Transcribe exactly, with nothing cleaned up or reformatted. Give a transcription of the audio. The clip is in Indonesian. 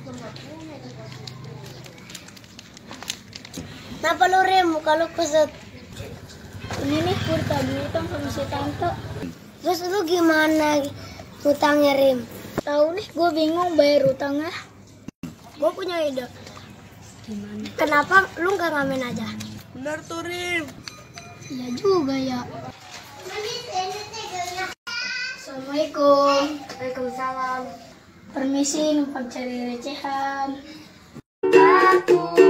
Kenapa lu Rim? Muka lu kusut. Ini nih gue tadi utang sama si tante. Terus lu gimana utangnya Rim? Tahu nih, gue bingung bayar utangnya. Gue punya ide. Gimana? Kenapa lu nggak ngamen aja? Benar tuh Rim. Iya juga ya. Assalamualaikum. Waalaikumsalam. Permisi, numpang cari recehan. Aku